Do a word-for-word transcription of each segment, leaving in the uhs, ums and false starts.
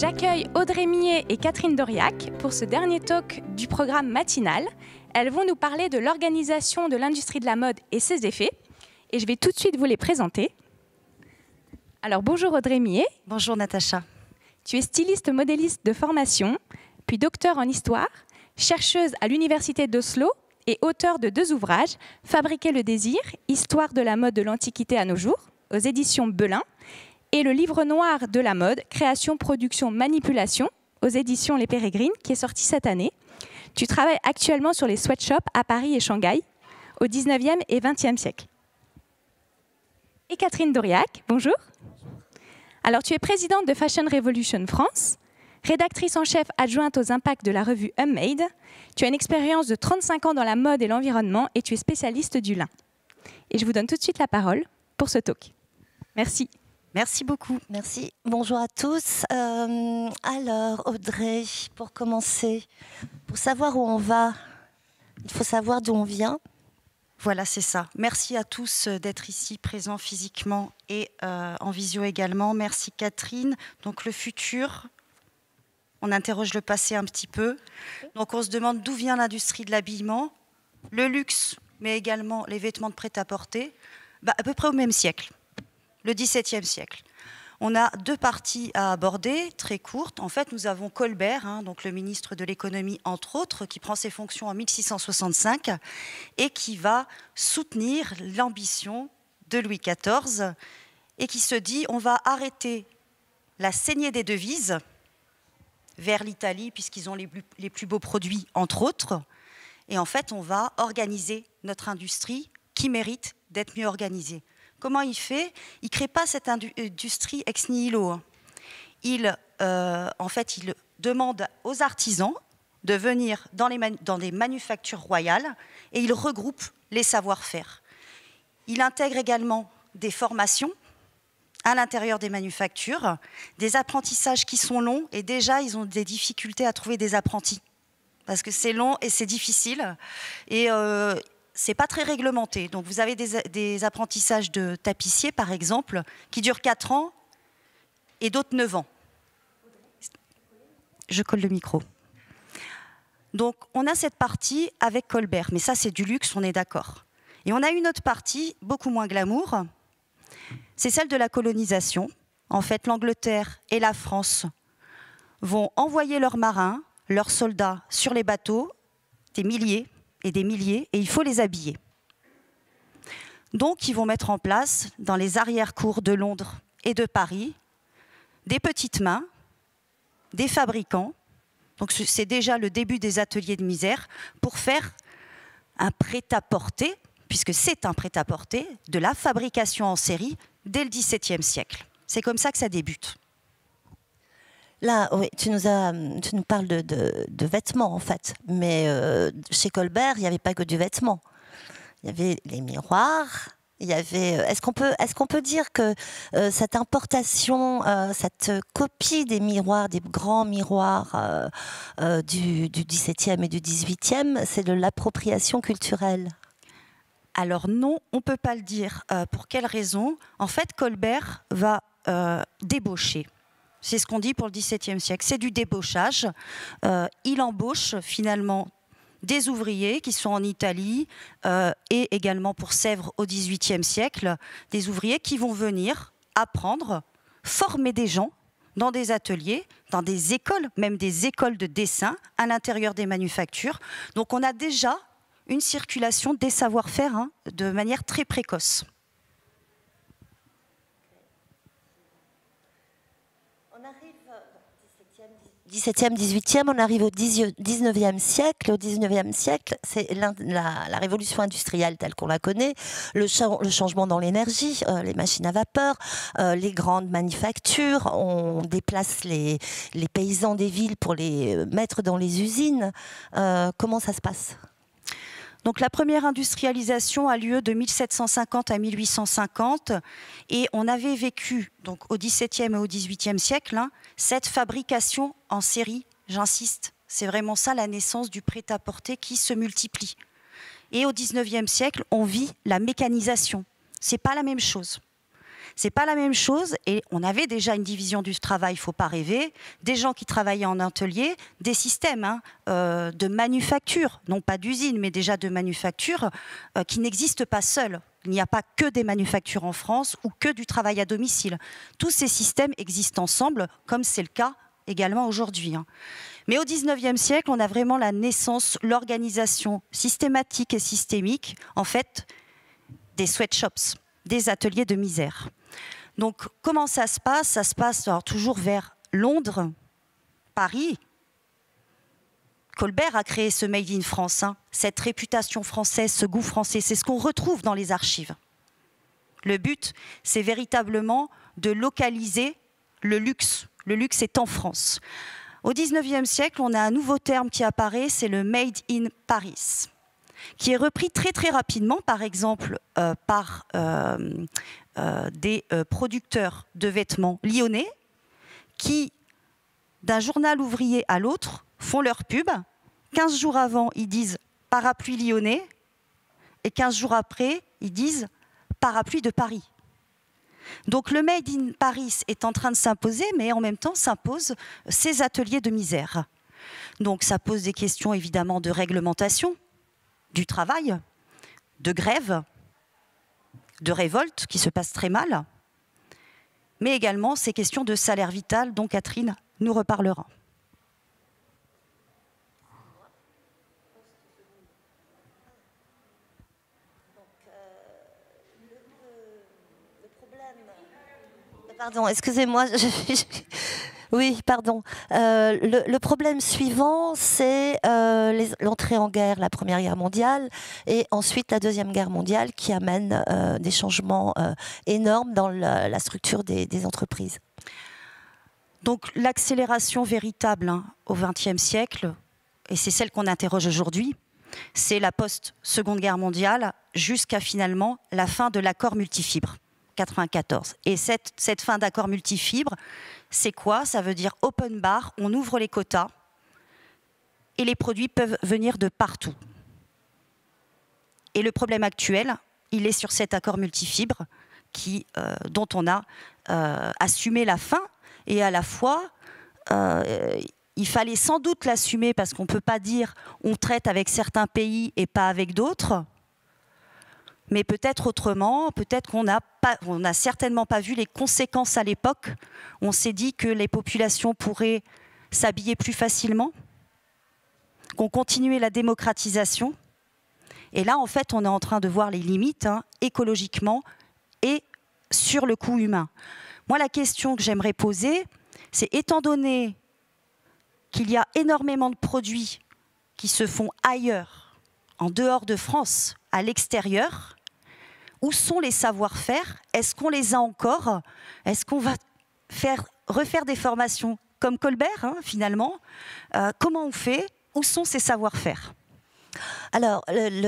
J'accueille Audrey Millet et Catherine Doriac pour ce dernier talk du programme matinal. Elles vont nous parler de l'organisation de l'industrie de la mode et ses effets. Et je vais tout de suite vous les présenter. Alors bonjour Audrey Millet. Bonjour Natacha. Tu es styliste modéliste de formation, puis docteur en histoire, chercheuse à l'université d'Oslo et auteure de deux ouvrages, Fabriquer le désir, histoire de la mode de l'Antiquité à nos jours, aux éditions Belin, et le livre noir de la mode, création, production, manipulation, aux éditions Les Pérégrines, qui est sorti cette année. Tu travailles actuellement sur les sweatshops à Paris et Shanghai, au dix-neuvième et vingtième siècle. Et Catherine Doriac, bonjour. Alors, tu es présidente de Fashion Revolution France, rédactrice en chef adjointe aux impacts de la revue Unmade. Tu as une expérience de trente-cinq ans dans la mode et l'environnement et tu es spécialiste du lin. Et je vous donne tout de suite la parole pour ce talk. Merci. Merci beaucoup. Merci. Bonjour à tous. Euh, alors, Audrey, pour commencer, pour savoir où on va, il faut savoir d'où on vient. Voilà, c'est ça. Merci à tous d'être ici, présents physiquement et euh, en visio également. Merci Catherine. Donc le futur, on interroge le passé un petit peu. Donc on se demande d'où vient l'industrie de l'habillement, le luxe, mais également les vêtements de prêt-à-porter, bah, à peu près au même siècle, le dix-septième siècle. On a deux parties à aborder, très courtes. En fait, nous avons Colbert, hein, donc le ministre de l'économie, entre autres, qui prend ses fonctions en mille six cent soixante-cinq et qui va soutenir l'ambition de Louis quatorze et qui se dit on va arrêter la saignée des devises vers l'Italie, puisqu'ils ont les plus, les plus beaux produits, entre autres. Et en fait, on va organiser notre industrie qui mérite d'être mieux organisée. Comment il fait? Il ne crée pas cette industrie ex nihilo. Il, euh, en fait, il demande aux artisans de venir dans les, dans des manufactures royales et il regroupe les savoir-faire. Il intègre également des formations à l'intérieur des manufactures, des apprentissages qui sont longs et déjà, ils ont des difficultés à trouver des apprentis parce que c'est long et c'est difficile. Et euh, c'est pas très réglementé. Donc vous avez des, des apprentissages de tapissier, par exemple, qui durent quatre ans et d'autres neuf ans. Je colle le micro. Donc on a cette partie avec Colbert, mais ça c'est du luxe, on est d'accord. Et on a une autre partie, beaucoup moins glamour, c'est celle de la colonisation. En fait, l'Angleterre et la France vont envoyer leurs marins, leurs soldats sur les bateaux, des milliers, et des milliers, et il faut les habiller. Donc, ils vont mettre en place, dans les arrière-cours de Londres et de Paris, des petites mains, des fabricants. Donc, c'est déjà le début des ateliers de misère pour faire un prêt-à-porter, puisque c'est un prêt-à-porter, de la fabrication en série dès le dix-septième siècle. C'est comme ça que ça débute. Là, oui, tu nous, as, tu nous parles de, de, de vêtements, en fait. Mais euh, chez Colbert, il n'y avait pas que du vêtement. Il y avait les miroirs. Il y avait. Est-ce qu'on peut, est-ce qu'on peut dire que euh, cette importation, euh, cette copie des miroirs, des grands miroirs euh, euh, du, du dix-septième et du dix-huitième, c'est de l'appropriation culturelle? Alors non, on ne peut pas le dire. Euh, pour quelle raison? En fait, Colbert va euh, débaucher. C'est ce qu'on dit pour le dix-septième siècle. C'est du débauchage. Euh, il embauche finalement des ouvriers qui sont en Italie euh, et également pour Sèvres au dix-huitième siècle, des ouvriers qui vont venir apprendre, former des gens dans des ateliers, dans des écoles, même des écoles de dessin à l'intérieur des manufactures. Donc on a déjà une circulation des savoir-faire hein, de manière très précoce. dix-septième, dix-huitième, on arrive au dix-neuvième siècle. Au dix-neuvième siècle, c'est la, la, la révolution industrielle telle qu'on la connaît, le, cha le changement dans l'énergie, euh, les machines à vapeur, euh, les grandes manufactures, on déplace les, les paysans des villes pour les mettre dans les usines. Euh, comment ça se passe ? Donc la première industrialisation a lieu de mille sept cent cinquante à mille huit cent cinquante et on avait vécu donc au dix-septième et au dix-huitième siècle hein, cette fabrication en série, j'insiste, c'est vraiment ça la naissance du prêt-à-porter qui se multiplie. Et au dix-neuvième siècle, on vit la mécanisation. C'est pas la même chose. C'est pas la même chose, et on avait déjà une division du travail, il ne faut pas rêver, des gens qui travaillaient en atelier, des systèmes hein, euh, de manufacture, non pas d'usine, mais déjà de manufacture, euh, qui n'existent pas seuls. Il n'y a pas que des manufactures en France ou que du travail à domicile. Tous ces systèmes existent ensemble, comme c'est le cas également aujourd'hui. Hein. Mais au dix-neuvième siècle, on a vraiment la naissance, l'organisation systématique et systémique, en fait, des sweatshops, des ateliers de misère. Donc, comment ça se passe? Ça se passe alors, toujours vers Londres, Paris. Colbert a créé ce Made in France, hein, cette réputation française, ce goût français. C'est ce qu'on retrouve dans les archives. Le but, c'est véritablement de localiser le luxe. Le luxe est en France. Au dix-neuvième siècle, on a un nouveau terme qui apparaît, c'est le Made in Paris, qui est repris très très rapidement, par exemple, euh, par euh, euh, des euh, producteurs de vêtements lyonnais qui, d'un journal ouvrier à l'autre, font leur pub. quinze jours avant, ils disent « parapluie lyonnais » et quinze jours après, ils disent « parapluie de Paris ». Donc le Made in Paris est en train de s'imposer, mais en même temps s'imposent ces ateliers de misère. Donc ça pose des questions évidemment de réglementation du travail, de grève, de révolte qui se passe très mal, mais également ces questions de salaire vital dont Catherine nous reparlera. Pardon, excusez-moi. Oui, pardon. Euh, le, le problème suivant, c'est euh, l'entrée en guerre, la Première Guerre mondiale, et ensuite la Deuxième Guerre mondiale, qui amène euh, des changements euh, énormes dans la, la structure des, des entreprises. Donc l'accélération véritable hein, au vingtième siècle, et c'est celle qu'on interroge aujourd'hui, c'est la post-Seconde Guerre mondiale jusqu'à finalement la fin de l'accord multifibre. quatre-vingt-quatorze. Et cette, cette fin d'accord multifibre, c'est quoi? Ça veut dire open bar, on ouvre les quotas et les produits peuvent venir de partout. Et le problème actuel, il est sur cet accord multifibre qui, euh, dont on a euh, assumé la fin et à la fois, euh, il fallait sans doute l'assumer parce qu'on ne peut pas dire on traite avec certains pays et pas avec d'autres. Mais peut-être autrement, peut-être qu'on n'a pas, on n'a certainement pas vu les conséquences à l'époque. On s'est dit que les populations pourraient s'habiller plus facilement, qu'on continuait la démocratisation. Et là, en fait, on est en train de voir les limites hein, écologiquement et sur le coût humain. Moi, la question que j'aimerais poser, c'est étant donné qu'il y a énormément de produits qui se font ailleurs, en dehors de France, à l'extérieur, où sont les savoir-faire? Est-ce qu'on les a encore? Est-ce qu'on va faire, refaire des formations comme Colbert, hein, finalement? euh, Comment on fait? Où sont ces savoir-faire? Alors,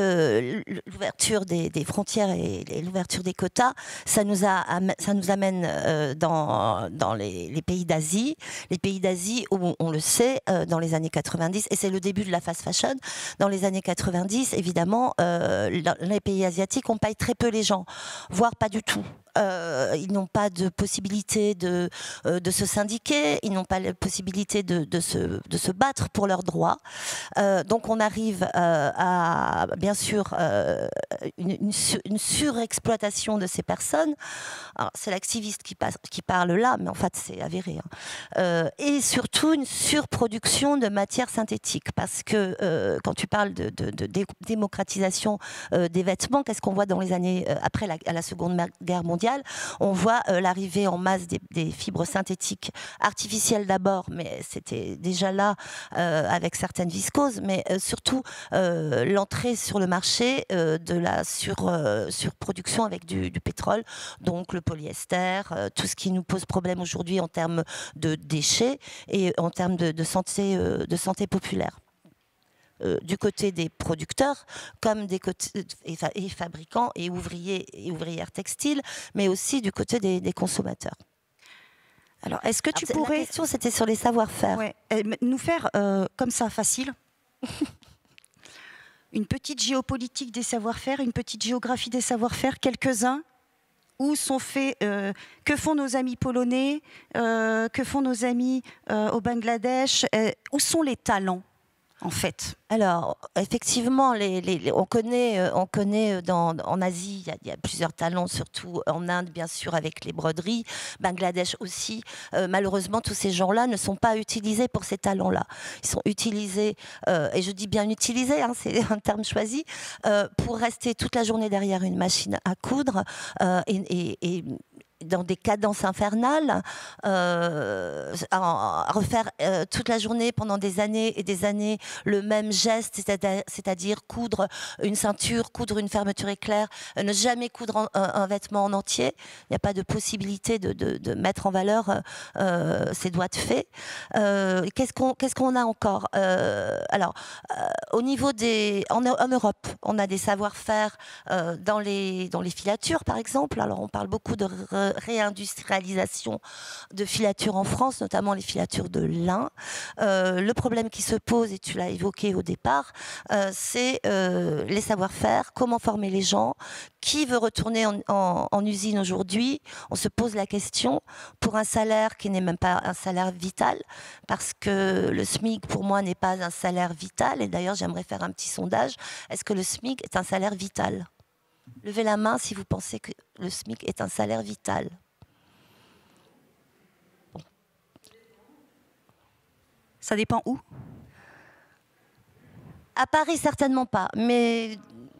l'ouverture des, des frontières et l'ouverture des quotas, ça nous, a, ça nous amène euh, dans, dans les, les pays d'Asie. Les pays d'Asie, où on le sait, euh, dans les années quatre-vingt-dix, et c'est le début de la fast fashion, dans les années quatre-vingt-dix, évidemment, euh, les pays asiatiques, on paye très peu les gens, voire pas du tout. Euh, ils n'ont pas de possibilité de, euh, de se syndiquer, ils n'ont pas la possibilité de, de, se, de se battre pour leurs droits. Euh, donc on arrive euh, à, bien sûr, euh, une, une, une surexploitation de ces personnes. C'est l'activiste qui, qui parle là, mais en fait c'est avéré. Hein. Euh, et surtout une surproduction de matières synthétiques, parce que euh, quand tu parles de, de, de démocratisation euh, des vêtements, qu'est-ce qu'on voit dans les années euh, après la, la Seconde Guerre mondiale? On voit euh, l'arrivée en masse des, des fibres synthétiques artificielles d'abord, mais c'était déjà là euh, avec certaines viscoses, mais euh, surtout euh, l'entrée sur le marché euh, de la sur, euh, surproduction avec du, du pétrole, donc le polyester, euh, tout ce qui nous pose problème aujourd'hui en termes de déchets et en termes de, de, santé, euh, de santé populaire. Euh, du côté des producteurs, comme des côtés, et, fa et fabricants et ouvriers et ouvrières textiles, mais aussi du côté des, des consommateurs. Alors, est-ce que tu Alors, pourrais... La question, c'était sur les savoir-faire. Ouais, nous faire, euh, comme ça, facile, une petite géopolitique des savoir-faire, une petite géographie des savoir-faire, quelques-uns, Où sont faits, euh, que font nos amis polonais, euh, que font nos amis euh, au Bangladesh, euh, où sont les talents en fait? Alors, effectivement, les, les, les, on connaît, euh, on connaît dans, en Asie, il y, y a plusieurs talents, surtout en Inde, bien sûr, avec les broderies, Bangladesh aussi. Euh, malheureusement, tous ces gens-là ne sont pas utilisés pour ces talents-là. Ils sont utilisés, euh, et je dis bien utilisés, hein, c'est un terme choisi, euh, pour rester toute la journée derrière une machine à coudre euh, et, et, et dans des cadences infernales, euh, à, à refaire euh, toute la journée pendant des années et des années le même geste, c'est-à-dire, c'est-à-dire coudre une ceinture, coudre une fermeture éclair, euh, ne jamais coudre en, un, un vêtement en entier. Il n'y a pas de possibilité de, de, de mettre en valeur euh, ces doigts de fée. Euh, qu'est-ce qu'on, qu'est-ce qu'on a encore euh, Alors, euh, au niveau des... En, en Europe, on a des savoir-faire euh, dans, les, dans les filatures, par exemple. Alors, on parle beaucoup de réindustrialisation de filatures en France, notamment les filatures de lin. Euh, le problème qui se pose, et tu l'as évoqué au départ, euh, c'est euh, les savoir-faire, comment former les gens, qui veut retourner en, en, en usine aujourd'hui. On se pose la question pour un salaire qui n'est même pas un salaire vital, parce que le SMIC, pour moi, n'est pas un salaire vital. Et d'ailleurs, j'aimerais faire un petit sondage. Est-ce que le SMIC est un salaire vital ? Levez la main si vous pensez que le SMIC est un salaire vital. Bon. Ça dépend où ? À Paris, certainement pas, mais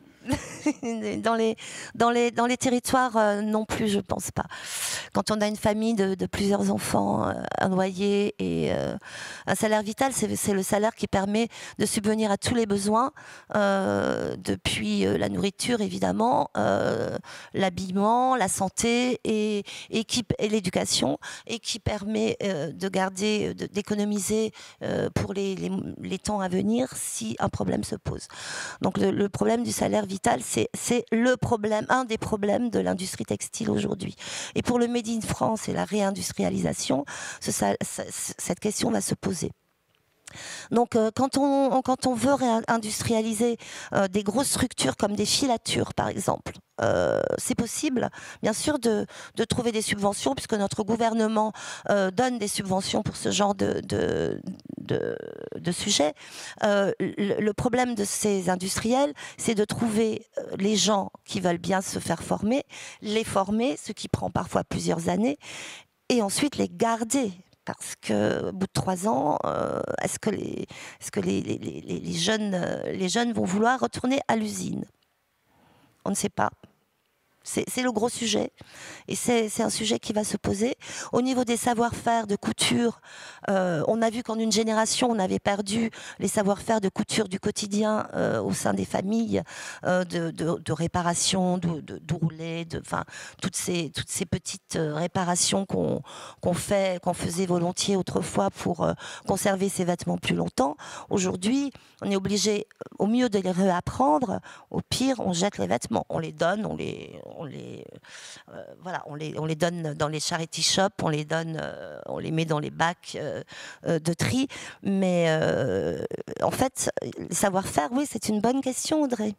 dans, les, dans, les, dans les territoires euh, non plus, je pense pas. Quand on a une famille de, de plusieurs enfants, euh, un loyer et euh, un salaire vital, c'est, c'est le salaire qui permet de subvenir à tous les besoins, euh, depuis euh, la nourriture évidemment, euh, l'habillement, la santé et, et, qui, et l'éducation, et qui permet euh, de garder, de, d'économiser euh, pour les, les, les temps à venir si un problème se pose. Donc le, le problème du salaire vital, c'est, c'est le problème, un des problèmes de l'industrie textile aujourd'hui. Et pour le Made in France et la réindustrialisation, ce, ça, ça, cette question va se poser. Donc, euh, quand, on, quand on veut réindustrialiser euh, des grosses structures comme des filatures, par exemple, euh, c'est possible, bien sûr, de, de trouver des subventions, puisque notre gouvernement euh, donne des subventions pour ce genre de, de, de, de sujet. Euh, le, le problème de ces industriels, c'est de trouver les gens qui veulent bien se faire former, les former, ce qui prend parfois plusieurs années, et ensuite les garder. Parce qu'au bout de trois ans, euh, est-ce que, les, est-ce que les, les, les, les, jeunes, les jeunes vont vouloir retourner à l'usine ? On ne sait pas. C'est, c'est le gros sujet. Et c'est, c'est un sujet qui va se poser. Au niveau des savoir-faire de couture, euh, on a vu qu'en une génération, on avait perdu les savoir-faire de couture du quotidien euh, au sein des familles, euh, de, de, de réparation, de, de, d'ourlet, de, enfin, toutes ces, toutes ces petites réparations qu'on, qu'on fait, qu'on faisait volontiers autrefois pour euh, conserver ses vêtements plus longtemps. Aujourd'hui, on est obligé, au mieux de les réapprendre, au pire, on jette les vêtements. On les donne, on les... On les, euh, voilà, on les, on les donne dans les charity shops, on les donne, euh, on les met dans les bacs euh, euh, de tri. Mais euh, en fait, savoir-faire, oui, c'est une bonne question, Audrey.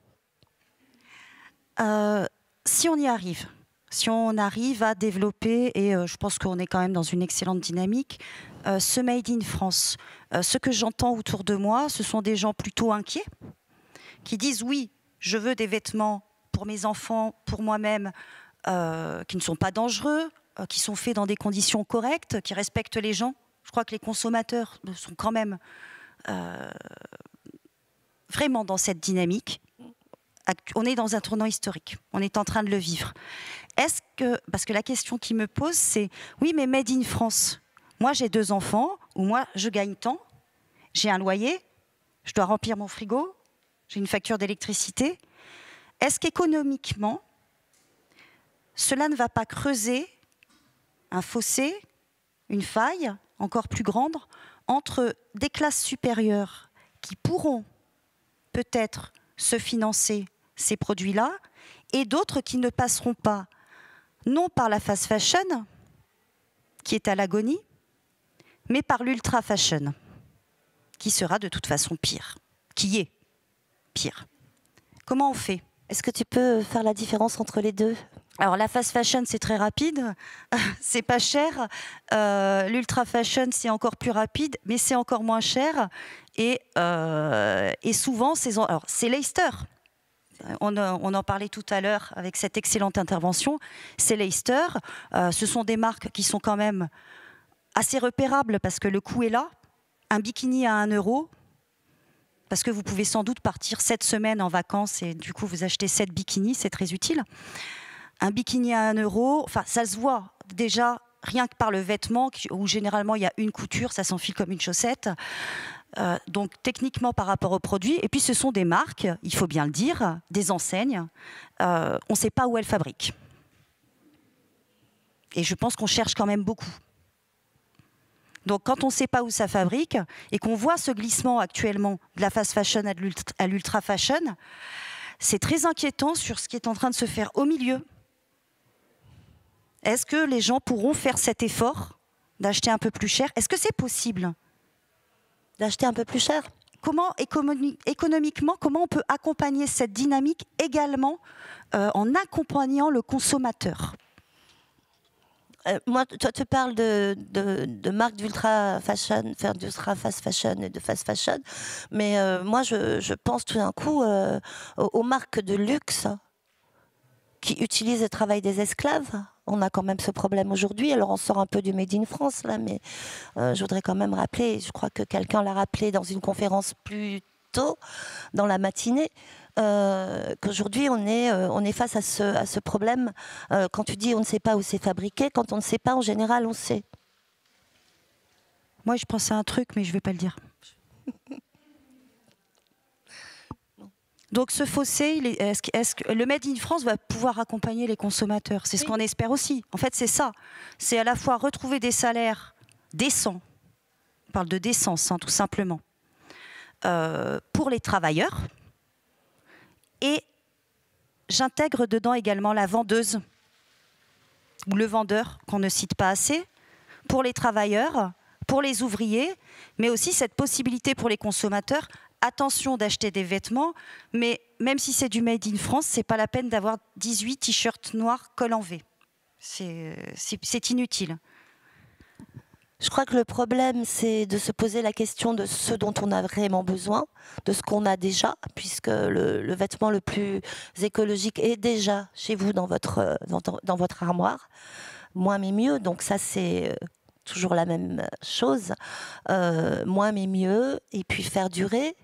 Euh, si on y arrive, si on arrive à développer, et euh, je pense qu'on est quand même dans une excellente dynamique, euh, ce Made in France, euh, ce que j'entends autour de moi, ce sont des gens plutôt inquiets qui disent oui, je veux des vêtements pour mes enfants, pour moi-même, euh, qui ne sont pas dangereux, euh, qui sont faits dans des conditions correctes, qui respectent les gens. Je crois que les consommateurs sont quand même euh, vraiment dans cette dynamique. On est dans un tournant historique. On est en train de le vivre. Est-ce que, parce que la question qui me pose, c'est oui, mais Made in France. Moi, j'ai deux enfants, ou moi, je gagne tant, j'ai un loyer, je dois remplir mon frigo, j'ai une facture d'électricité. Est-ce qu'économiquement, cela ne va pas creuser un fossé, une faille encore plus grande entre des classes supérieures qui pourront peut-être se financer ces produits-là et d'autres qui ne passeront pas, non par la fast fashion, qui est à l'agonie, mais par l'ultra fashion, qui sera de toute façon pire, qui est pire. Comment on fait ? Est-ce que tu peux faire la différence entre les deux ? Alors la fast fashion, c'est très rapide, c'est pas cher. Euh, L'ultra fashion, c'est encore plus rapide, mais c'est encore moins cher. Et, euh, et souvent, c'est Leicester. On, on en parlait tout à l'heure avec cette excellente intervention. C'est Leicester. Euh, ce sont des marques qui sont quand même assez repérables parce que le coût est là. Un bikini à un euro. Parce que vous pouvez sans doute partir sept semaines en vacances et du coup vous achetez sept bikinis, c'est très utile. Un bikini à un euro, enfin ça se voit déjà rien que par le vêtement où généralement il y a une couture, ça s'enfile comme une chaussette. Euh, donc techniquement par rapport aux produits. Et puis ce sont des marques, il faut bien le dire, des enseignes. Euh, on ne sait pas où elles fabriquent. Et je pense qu'on cherche quand même beaucoup. Donc quand on ne sait pas où ça fabrique et qu'on voit ce glissement actuellement de la fast fashion à l'ultra fashion, c'est très inquiétant sur ce qui est en train de se faire au milieu. Est-ce que les gens pourront faire cet effort d'acheter un peu plus cher? Est-ce que c'est possible d'acheter un peu plus cher? Comment, économiquement, comment on peut accompagner cette dynamique également euh, en accompagnant le consommateur? Euh, moi, toi, tu parles de, de, de marques d'ultra fashion, d'ultra fast fashion et de fast fashion, mais euh, moi, je, je pense tout d'un coup euh, aux, aux marques de luxe qui utilisent le travail des esclaves. On a quand même ce problème aujourd'hui. Alors, on sort un peu du Made in France, là, mais euh, je voudrais quand même rappeler, je crois que quelqu'un l'a rappelé dans une conférence plus tôt, dans la matinée, euh, qu'aujourd'hui, on est, euh, on est face à ce, à ce problème. Euh, quand tu dis on ne sait pas où c'est fabriqué, quand on ne sait pas, en général, on sait. Moi, je pense à un truc, mais je ne vais pas le dire. Donc ce fossé, est-ce que, est-ce que le Made in France va pouvoir accompagner les consommateurs? C'est ce oui. qu'on espère aussi. En fait, c'est ça. C'est à la fois retrouver des salaires décents, on parle de décence, hein, tout simplement, euh, pour les travailleurs. Et j'intègre dedans également la vendeuse ou le vendeur, qu'on ne cite pas assez, pour les travailleurs, pour les ouvriers, mais aussi cette possibilité pour les consommateurs. Attention d'acheter des vêtements, mais même si c'est du Made in France, c'est pas la peine d'avoir dix-huit t-shirts noirs col en V. C'est inutile. Je crois que le problème, c'est de se poser la question de ce dont on a vraiment besoin, de ce qu'on a déjà, puisque le, le vêtement le plus écologique est déjà chez vous dans votre, dans, dans votre armoire. Moins mais mieux, donc ça c'est toujours la même chose. Euh, moins mais mieux, et puis faire durer.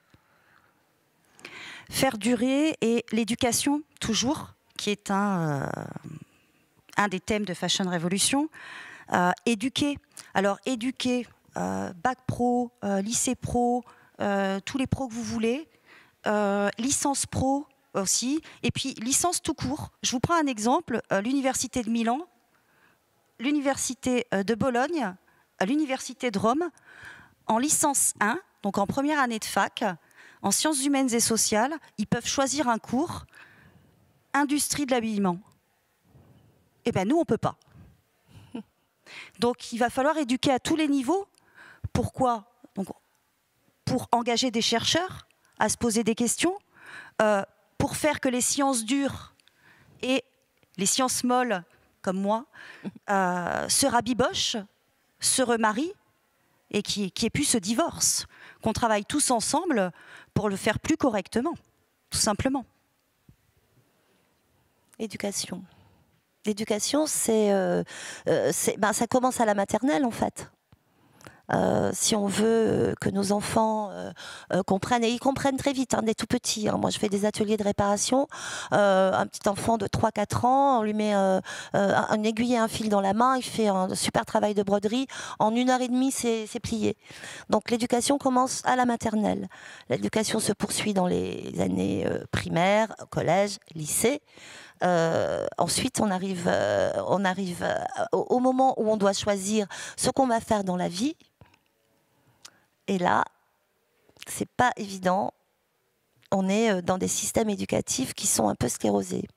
Faire durer et l'éducation, toujours, qui est un, euh, un des thèmes de Fashion Revolution. Euh, éduquer. Alors, éduquer, euh, bac pro, euh, lycée pro, euh, tous les pros que vous voulez, euh, licence pro aussi, et puis licence tout court. Je vous prends un exemple, euh, l'Université de Milan, l'Université de Bologne, l'Université de Rome, en licence un, donc en première année de fac, en sciences humaines et sociales, ils peuvent choisir un cours industrie de l'habillement. Eh bien, nous, on ne peut pas. Donc, il va falloir éduquer à tous les niveaux. Pourquoi? Donc, pour engager des chercheurs à se poser des questions, euh, pour faire que les sciences dures et les sciences molles, comme moi, euh, se rabibochent, se remarient et qui, qui ait pu se divorce, qu'on travaille tous ensemble pour le faire plus correctement, tout simplement. Éducation. L'éducation, c'est, euh, euh, ben, ça commence à la maternelle, en fait. Euh, si on veut que nos enfants euh, euh, comprennent, et ils comprennent très vite, hein, des tout petits. Hein. Moi, je fais des ateliers de réparation. Euh, un petit enfant de trois quatre ans, on lui met euh, euh, un aiguille et un fil dans la main, il fait un super travail de broderie. En une heure et demie, c'est plié. Donc, l'éducation commence à la maternelle. L'éducation se poursuit dans les années euh, primaires, collège, lycée. Euh, ensuite, on arrive, euh, on arrive euh, au, au moment où on doit choisir ce qu'on va faire dans la vie. Et là, c'est pas évident. On est dans des systèmes éducatifs qui sont un peu sclérosés.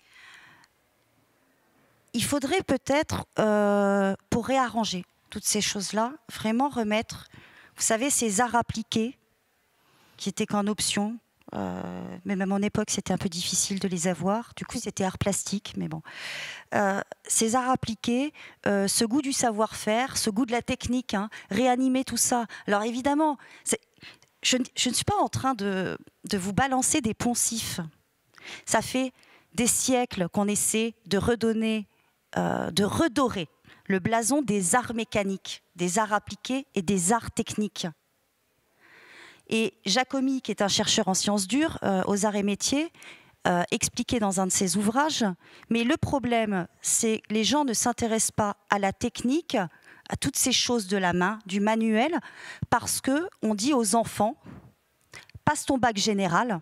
Il faudrait peut-être, euh, pour réarranger toutes ces choses-là, vraiment remettre, vous savez, ces arts appliqués qui étaient qu'en option, Euh, même à mon époque, c'était un peu difficile de les avoir. Du coup, c'était art plastique, mais bon. Euh, ces arts appliqués, euh, ce goût du savoir-faire, ce goût de la technique, hein, réanimer tout ça. Alors évidemment, je, je ne suis pas en train de, de vous balancer des poncifs. Ça fait des siècles qu'on essaie de redonner, euh, de redorer le blason des arts mécaniques, des arts appliqués et des arts techniques. Et Jacomy, qui est un chercheur en sciences dures, euh, aux arts et métiers, euh, expliquait dans un de ses ouvrages, mais le problème, c'est que les gens ne s'intéressent pas à la technique, à toutes ces choses de la main, du manuel, parce qu'on dit aux enfants, passe ton bac général,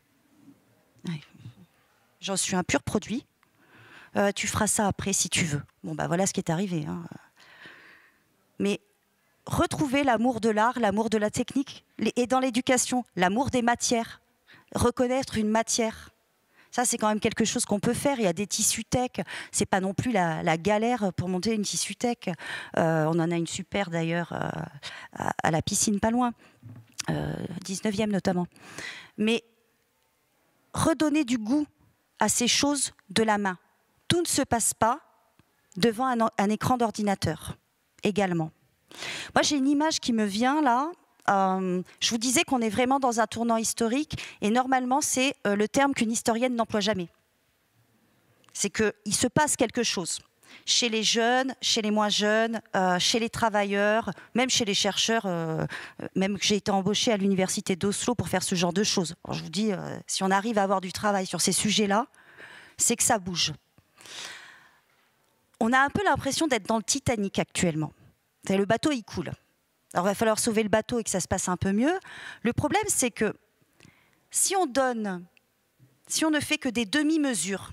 j'en suis un pur produit, euh, tu feras ça après si tu veux. Bon, ben voilà ce qui est arrivé. Hein. Mais retrouver l'amour de l'art, l'amour de la technique, et dans l'éducation, l'amour des matières, reconnaître une matière. Ça, c'est quand même quelque chose qu'on peut faire. Il y a des tissus tech. C'est pas non plus la, la galère pour monter une tissu tech. Euh, on en a une super d'ailleurs euh, à, à la piscine, pas loin, euh, dix-neuvième notamment. Mais redonner du goût à ces choses de la main. Tout ne se passe pas devant un, un écran d'ordinateur également. Moi, j'ai une image qui me vient là. Euh, je vous disais qu'on est vraiment dans un tournant historique et normalement, c'est euh, le terme qu'une historienne n'emploie jamais. C'est qu'il se passe quelque chose chez les jeunes, chez les moins jeunes, euh, chez les travailleurs, même chez les chercheurs. Euh, même que j'ai été embauchée à l'université d'Oslo pour faire ce genre de choses. Alors, je vous dis, euh, si on arrive à avoir du travail sur ces sujets-là, c'est que ça bouge. On a un peu l'impression d'être dans le Titanic actuellement. Le bateau, il coule. Alors, il va falloir sauver le bateau et que ça se passe un peu mieux. Le problème, c'est que si on donne, si on ne fait que des demi-mesures,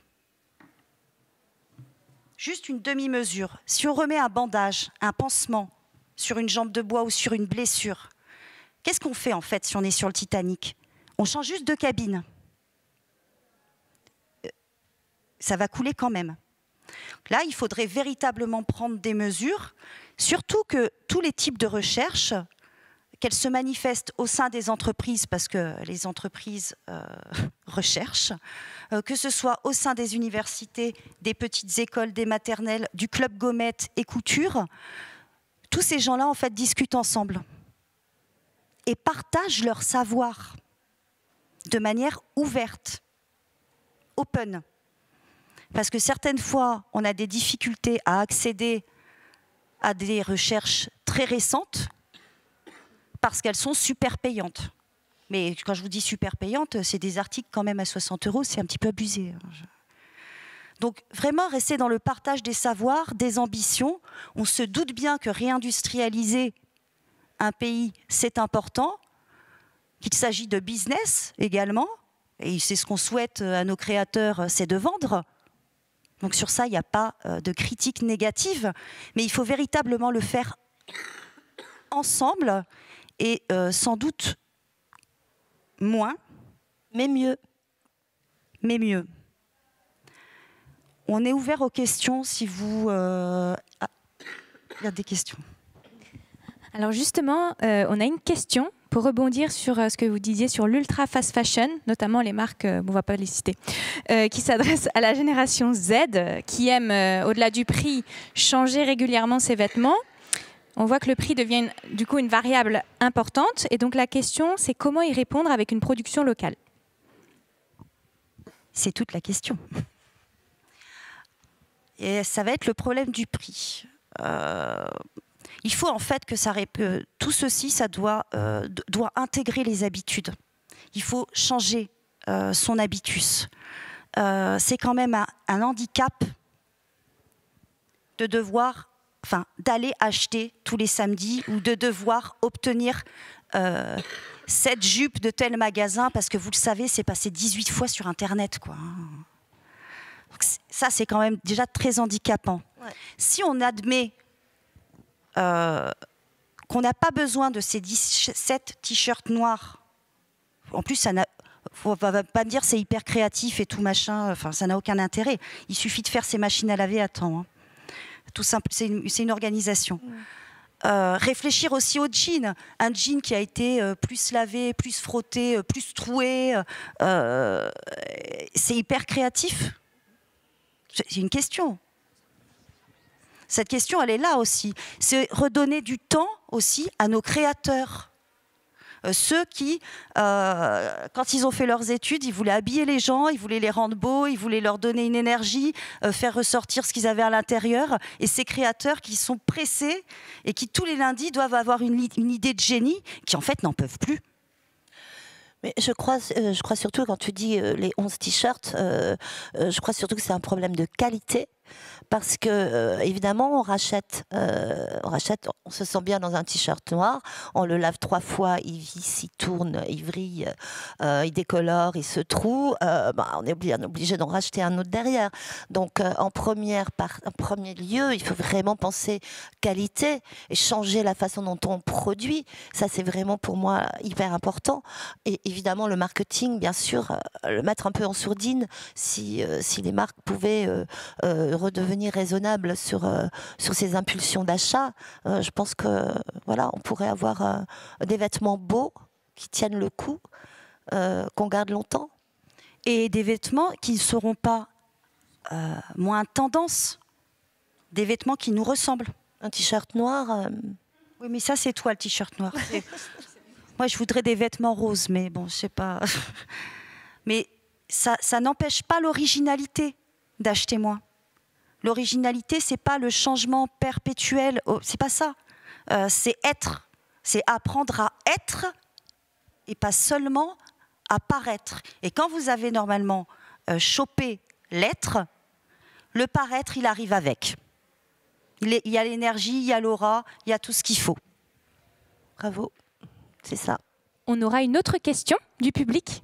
juste une demi-mesure, si on remet un bandage, un pansement sur une jambe de bois ou sur une blessure, qu'est-ce qu'on fait en fait si on est sur le Titanic? On change juste de cabine. Ça va couler quand même. Là, il faudrait véritablement prendre des mesures, surtout que tous les types de recherche, qu'elles se manifestent au sein des entreprises, parce que les entreprises euh, recherchent, euh, que ce soit au sein des universités, des petites écoles, des maternelles, du club gommette et couture, tous ces gens-là, en fait, discutent ensemble et partagent leur savoir de manière ouverte, open. Parce que certaines fois, on a des difficultés à accéder à des recherches très récentes parce qu'elles sont super payantes. Mais quand je vous dis super payantes, c'est des articles quand même à soixante euros, c'est un petit peu abusé. Donc vraiment rester dans le partage des savoirs, des ambitions. On se doute bien que réindustrialiser un pays, c'est important, qu'il s'agit de business également, et c'est ce qu'on souhaite à nos créateurs, c'est de vendre. Donc sur ça, il n'y a pas de critique négative, mais il faut véritablement le faire ensemble et euh, sans doute moins, mais mieux. Mais mieux. On est ouvert aux questions si vous... Euh... Ah, il y a des questions. Alors justement, euh, on a une question pour rebondir sur euh, ce que vous disiez sur l'ultra fast fashion, notamment les marques, euh, on ne va pas les citer, euh, qui s'adressent à la génération Z, euh, qui aime, euh, au-delà du prix, changer régulièrement ses vêtements. On voit que le prix devient une, du coup une variable importante. Et donc la question, c'est comment y répondre avec une production locale? C'est toute la question. Et ça va être le problème du prix. Euh, il faut en fait que ça euh, tout ceci, ça doit, euh, doit intégrer les habitudes. Il faut changer euh, son habitus. Euh, c'est quand même un, un handicap de devoir, enfin, d'aller acheter tous les samedis ou de devoir obtenir euh, cette jupe de tel magasin parce que vous le savez, c'est passé dix-huit fois sur Internet, quoi. Donc, ça, c'est quand même déjà très handicapant. Ouais. Si on admet euh, qu'on n'a pas besoin de ces dix-sept t-shirts noirs, en plus, ça n'a, faut pas me dire c'est hyper créatif et tout machin, enfin, ça n'a aucun intérêt. Il suffit de faire ces machines à laver à temps. Hein. Tout simple, c'est une, c'est une organisation. Mmh. euh, réfléchir aussi au jean. Un jean qui a été euh, plus lavé, plus frotté, euh, plus troué, euh, c'est hyper créatif. C'est une question. Cette question, elle est là aussi. C'est redonner du temps aussi à nos créateurs. Euh, ceux qui, euh, quand ils ont fait leurs études, ils voulaient habiller les gens, ils voulaient les rendre beaux, ils voulaient leur donner une énergie, euh, faire ressortir ce qu'ils avaient à l'intérieur. Et ces créateurs qui sont pressés et qui, tous les lundis, doivent avoir une, une idée de génie, qui en fait n'en peuvent plus. Mais je crois, euh, je crois surtout, quand tu dis euh, les onze t-shirts, euh, euh, je crois surtout que c'est un problème de qualité. Parce que, euh, évidemment, on rachète, euh, on rachète, on se sent bien dans un t-shirt noir, on le lave trois fois, il visse, il tourne, il vrille, euh, il décolore, il se troue, euh, bah, on est obligé, obligé d'en racheter un autre derrière. Donc, euh, en, première par, en premier lieu, il faut vraiment penser qualité et changer la façon dont on produit. Ça, c'est vraiment pour moi hyper important. Et évidemment, le marketing, bien sûr, euh, le mettre un peu en sourdine si, euh, si les marques pouvaient euh, euh, redevenir raisonnable sur, euh, sur ces impulsions d'achat. Euh, je pense que voilà, on pourrait avoir euh, des vêtements beaux qui tiennent le coup, euh, qu'on garde longtemps. Et des vêtements qui ne seront pas euh, moins tendance, des vêtements qui nous ressemblent. Un t-shirt noir. Euh... Oui, mais ça, c'est toi, le t-shirt noir. Moi, je voudrais des vêtements roses, mais bon, je sais pas. Mais ça, ça n'empêche pas l'originalité d'acheter moins. L'originalité, c'est pas le changement perpétuel, c'est pas ça. Euh, c'est être, c'est apprendre à être et pas seulement à paraître. Et quand vous avez normalement euh, chopé l'être, le paraître, il arrive avec. Il, est, il y a l'énergie, il y a l'aura, il y a tout ce qu'il faut. Bravo, c'est ça. On aura une autre question du public.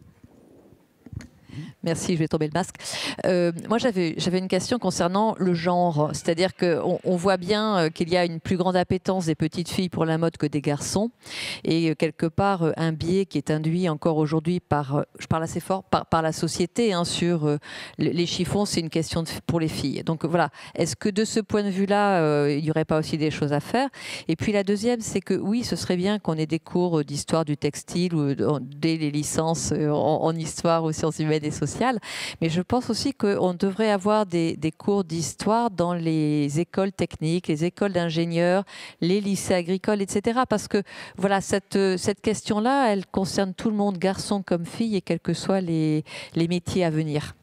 Merci, je vais tomber le masque. Euh, moi, j'avais j'avais une question concernant le genre. C'est-à-dire qu'on on voit bien qu'il y a une plus grande appétence des petites filles pour la mode que des garçons. Et quelque part, un biais qui est induit encore aujourd'hui par, je parle assez fort, par, par la société, hein, sur euh, les chiffons, c'est une question de, pour les filles. Donc voilà, est-ce que de ce point de vue-là, euh, il n'y aurait pas aussi des choses à faire? Et puis la deuxième, c'est que oui, ce serait bien qu'on ait des cours d'histoire du textile ou dès les licences en, en histoire ou sciences humaines et sociales. Mais je pense aussi qu'on devrait avoir des, des cours d'histoire dans les écoles techniques, les écoles d'ingénieurs, les lycées agricoles, et cetera. Parce que voilà, cette, cette question-là, elle concerne tout le monde, garçons comme filles, et quels que soient les, les métiers à venir.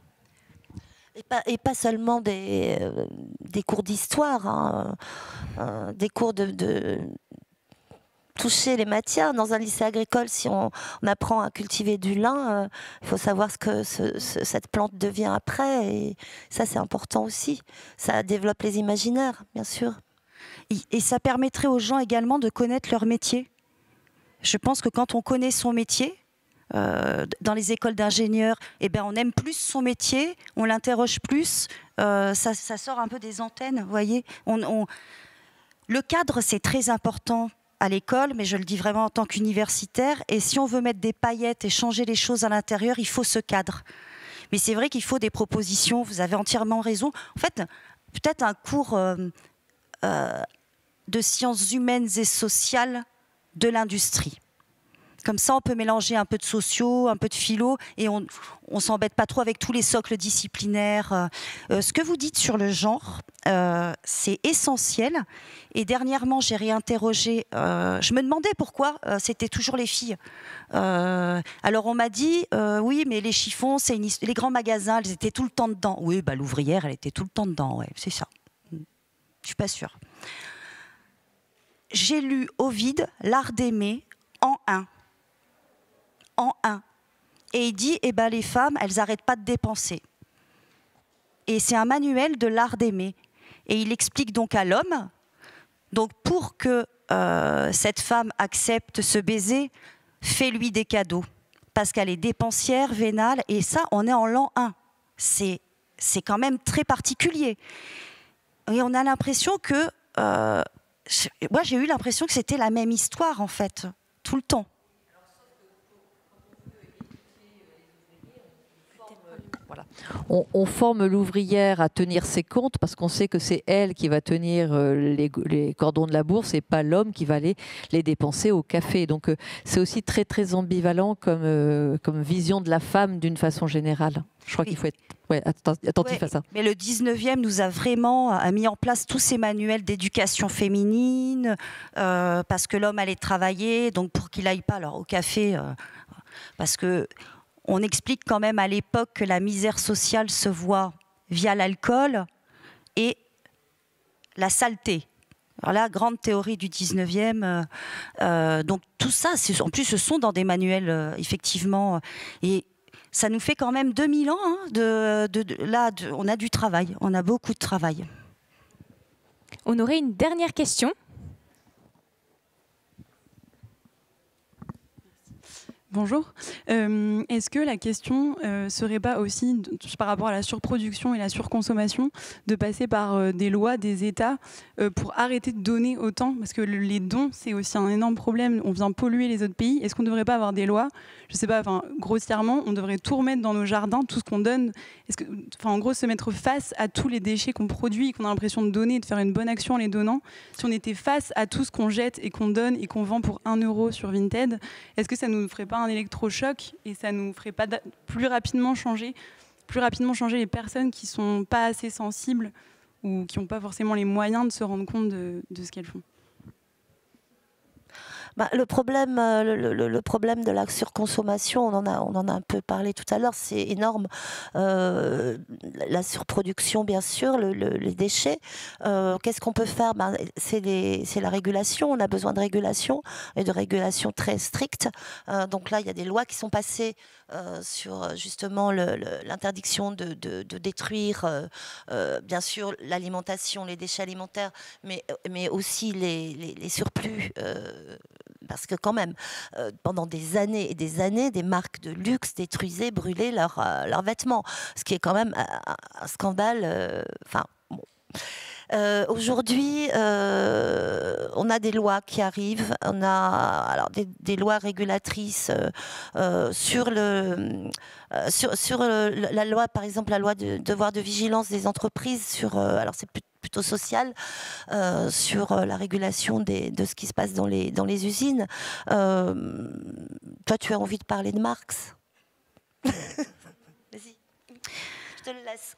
Et pas, et pas seulement des, euh, des cours d'histoire, hein, euh, des cours de... de... toucher les matières. Dans un lycée agricole, si on, on apprend à cultiver du lin, il euh, faut savoir ce que ce, ce, cette plante devient après. Et ça, c'est important aussi. Ça développe les imaginaires, bien sûr. Et, et ça permettrait aux gens également de connaître leur métier. Je pense que quand on connaît son métier, euh, dans les écoles d'ingénieurs, eh ben, on aime plus son métier, on l'interroge plus, euh, ça, ça sort un peu des antennes, vous voyez. On, on... Le cadre, c'est très important à l'école, mais je le dis vraiment en tant qu'universitaire. Et si on veut mettre des paillettes et changer les choses à l'intérieur, il faut ce cadre. Mais c'est vrai qu'il faut des propositions, vous avez entièrement raison. En fait, peut-être un cours euh, euh, de sciences humaines et sociales de l'industrie. Comme ça, on peut mélanger un peu de sociaux, un peu de philo, et on ne s'embête pas trop avec tous les socles disciplinaires. Euh, ce que vous dites sur le genre, euh, c'est essentiel. Et dernièrement, j'ai réinterrogé, euh, je me demandais pourquoi euh, c'était toujours les filles. Euh, alors on m'a dit, euh, oui, mais les chiffons, c'est une... les grands magasins, elles étaient tout le temps dedans. Oui, bah, l'ouvrière, elle était tout le temps dedans, ouais, c'est ça. Je ne suis pas sûre. J'ai lu Ovide, L'art d'aimer, en un. En un. Et il dit, eh ben, les femmes, elles n'arrêtent pas de dépenser. Et c'est un manuel de l'art d'aimer. Et il explique donc à l'homme, donc pour que euh, cette femme accepte ce baiser, fais-lui des cadeaux. Parce qu'elle est dépensière, vénale, et ça, on est en l'an un. C'est, c'est quand même très particulier. Et on a l'impression que... Euh, moi, j'ai eu l'impression que c'était la même histoire, en fait, tout le temps. Voilà. On, on forme l'ouvrière à tenir ses comptes parce qu'on sait que c'est elle qui va tenir les, les cordons de la bourse et pas l'homme qui va les, les dépenser au café. Donc c'est aussi très très ambivalent comme, euh, comme vision de la femme d'une façon générale. Je crois oui. qu'il faut être ouais, attentif ouais, à ça. Mais le dix-neuvième nous a vraiment a mis en place tous ces manuels d'éducation féminine euh, parce que l'homme allait travailler, donc pour qu'il n'aille pas alors, au café, euh, parce que on explique quand même à l'époque que la misère sociale se voit via l'alcool et la saleté. Alors là, grande théorie du dix-neuvième. Euh, euh, donc tout ça, en plus, ce sont dans des manuels, euh, effectivement. Et ça nous fait quand même deux mille ans. Hein, de, de, de, là, de, on a du travail. On a beaucoup de travail. On aurait une dernière question. Bonjour. Euh, Est-ce que la question euh, serait pas aussi, de, par rapport à la surproduction et la surconsommation, de passer par euh, des lois des États euh, pour arrêter de donner autant? Parce que le, les dons, c'est aussi un énorme problème. On vient polluer les autres pays. Est-ce qu'on ne devrait pas avoir des lois? Je ne sais pas, enfin, grossièrement, on devrait tout remettre dans nos jardins, tout ce qu'on donne. Est-ce que, enfin, en gros, se mettre face à tous les déchets qu'on produit et qu'on a l'impression de donner, de faire une bonne action en les donnant. Si on était face à tout ce qu'on jette et qu'on donne et qu'on vend pour un euro sur Vinted, est-ce que ça ne nous ferait pas un électrochoc et ça nous ferait pas plus rapidement changer, plus rapidement changer les personnes qui sont pas assez sensibles ou qui n'ont pas forcément les moyens de se rendre compte de, de ce qu'elles font? Bah, le, problème, le, le, le problème de la surconsommation, on en a, on en a un peu parlé tout à l'heure, c'est énorme. Euh, la surproduction, bien sûr, le, le, les déchets. Euh, Qu'est-ce qu'on peut faire? Ben, c'est la régulation. On a besoin de régulation et de régulation très stricte. Euh, donc là, il y a des lois qui sont passées euh, sur justement l'interdiction de, de, de détruire, euh, euh, bien sûr, l'alimentation, les déchets alimentaires, mais, mais aussi les, les, les surplus. Euh, Parce que quand même, euh, pendant des années et des années, des marques de luxe détruisaient, brûlaient leurs euh, leurs vêtements, ce qui est quand même un, un scandale. Enfin, euh, bon. euh, aujourd'hui, euh, on a des lois qui arrivent. On a alors des, des lois régulatrices euh, euh, sur le euh, sur sur le, la loi, par exemple, la loi de devoir de vigilance des entreprises sur. Euh, alors c'est plus plutôt social, euh, sur la régulation des, de ce qui se passe dans les, dans les usines. Euh, toi, tu as envie de parler de Marx? Vas-y, je te le laisse.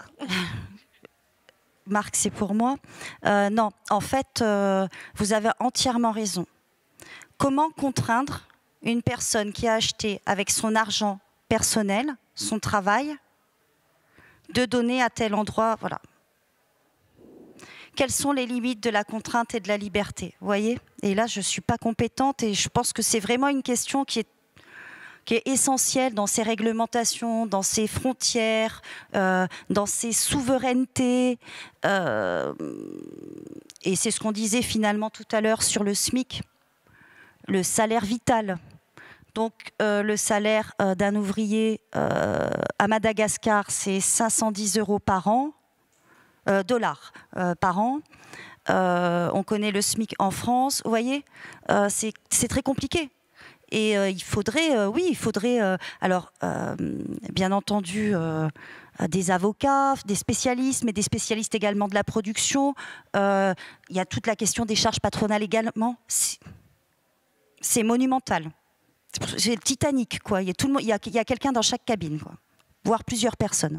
Marx, c'est pour moi. Euh, non, en fait, euh, vous avez entièrement raison. Comment contraindre une personne qui a acheté avec son argent personnel, son travail, de donner à tel endroit, voilà. Quelles sont les limites de la contrainte et de la liberté? Vous voyez? Et là, je ne suis pas compétente et je pense que c'est vraiment une question qui est, qui est essentielle dans ces réglementations, dans ces frontières, euh, dans ces souverainetés. Euh, et c'est ce qu'on disait finalement tout à l'heure sur le SMIC, le salaire vital. Donc, euh, le salaire euh, d'un ouvrier euh, à Madagascar, c'est cinq cent dix euros par an. Euh, dollars euh, par an. Euh, on connaît le SMIC en France. Vous voyez, euh, c'est très compliqué. Et euh, il faudrait, euh, oui, il faudrait, euh, alors, euh, bien entendu, euh, des avocats, des spécialistes, mais des spécialistes également de la production. Euh, il y a toute la question des charges patronales également. C'est monumental. C'est le Titanic, quoi. Il y a, tout le monde, il y a, il y a quelqu'un dans chaque cabine, quoi. Voire plusieurs personnes.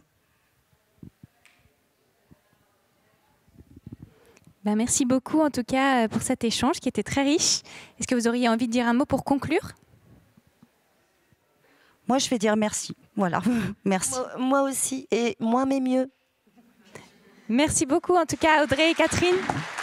Ben, merci beaucoup en tout cas pour cet échange qui était très riche. Est-ce que vous auriez envie de dire un mot pour conclure? Moi, je vais dire merci. Voilà, merci. Moi, moi aussi, et moins mais mieux. Merci beaucoup en tout cas Audrey et Catherine.